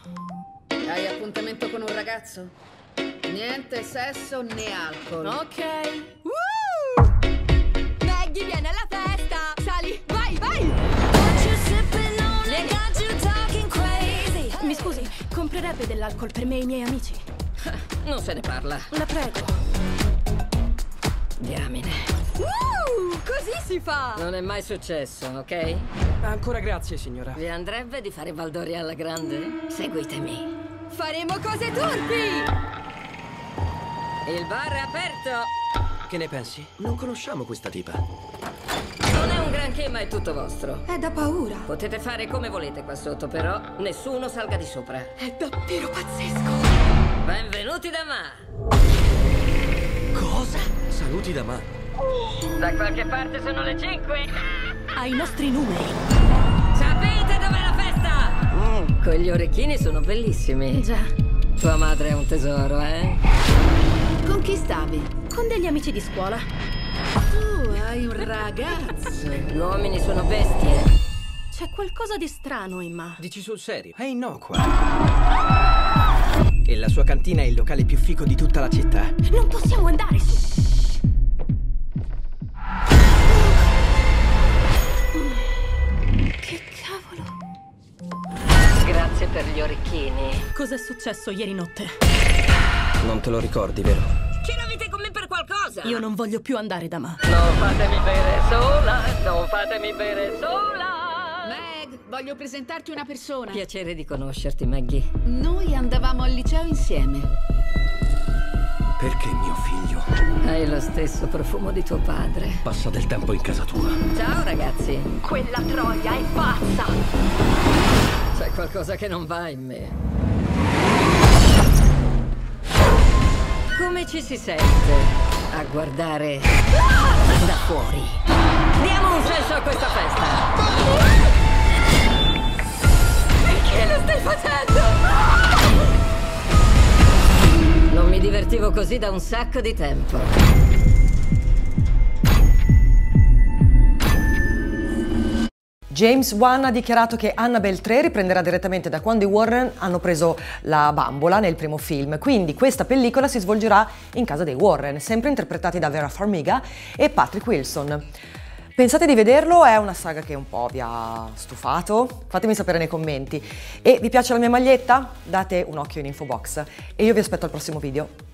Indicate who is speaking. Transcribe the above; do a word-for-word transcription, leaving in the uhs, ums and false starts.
Speaker 1: Hai appuntamento con un ragazzo? Niente sesso né alcol.
Speaker 2: Ok. Woo! Maggie, vieni alla festa! Sali, vai, vai! Mi scusi, comprerebbe dell'alcol per me e i miei amici?
Speaker 3: Non se ne parla.
Speaker 2: La prego.
Speaker 3: Diamine.
Speaker 2: Uh, così si fa!
Speaker 3: Non è mai successo, ok?
Speaker 4: Ancora grazie, signora.
Speaker 3: Vi andrebbe di fare baldoria alla grande? Seguitemi.
Speaker 2: Faremo cose turpi!
Speaker 3: Il bar è aperto.
Speaker 4: Che ne pensi?
Speaker 5: Non conosciamo questa tipa.
Speaker 3: Non è un granché, ma è tutto vostro.
Speaker 2: È da paura.
Speaker 3: Potete fare come volete qua sotto, però nessuno salga di sopra.
Speaker 2: È davvero pazzesco!
Speaker 3: Benvenuti da Ma.
Speaker 5: Cosa? Saluti da Ma.
Speaker 3: Da qualche parte sono le cinque.
Speaker 2: Hai i nostri numeri.
Speaker 3: Sapete dov'è la festa? Mm, quegli orecchini sono bellissimi.
Speaker 2: Già.
Speaker 3: Tua madre è un tesoro, eh?
Speaker 1: Con chi stavi?
Speaker 2: Con degli amici di scuola.
Speaker 1: Tu hai un ragazzo.
Speaker 3: Gli uomini sono bestie.
Speaker 2: C'è qualcosa di strano in Ma.
Speaker 4: Dici sul serio? È innocua. E la sua cantina è il locale più fico di tutta la città.
Speaker 2: Non possiamo andare su. Che cavolo?
Speaker 3: Grazie per gli orecchini.
Speaker 2: Cos'è successo ieri notte?
Speaker 4: Non te lo ricordi, vero?
Speaker 3: C'eravate con me per qualcosa.
Speaker 2: Io non voglio più andare da Ma.
Speaker 3: Non fatemi bere sola, non fatemi bere sola.
Speaker 1: Meg, voglio presentarti una persona.
Speaker 3: Piacere di conoscerti, Maggie.
Speaker 1: Noi andavamo al liceo insieme.
Speaker 5: Perché mio figlio
Speaker 3: Hai lo stesso profumo di tuo padre.
Speaker 5: passa del tempo in casa tua?
Speaker 3: Ciao, ragazzi.
Speaker 2: Quella troia è pazza!
Speaker 3: C'è qualcosa che non va in me. Come ci si sente a guardare da fuori? Diamo un senso a questa festa.
Speaker 2: Perché lo stai facendo?
Speaker 3: Non mi divertivo così da un sacco di tempo.
Speaker 6: James Wan ha dichiarato che Annabelle tre riprenderà direttamente da quando i Warren hanno preso la bambola nel primo film, quindi questa pellicola si svolgerà in casa dei Warren, sempre interpretati da Vera Farmiga e Patrick Wilson. Pensate di vederlo? È una saga che un po' vi ha stufato? Fatemi sapere nei commenti. E vi piace la mia maglietta? Date un occhio in info box e io vi aspetto al prossimo video.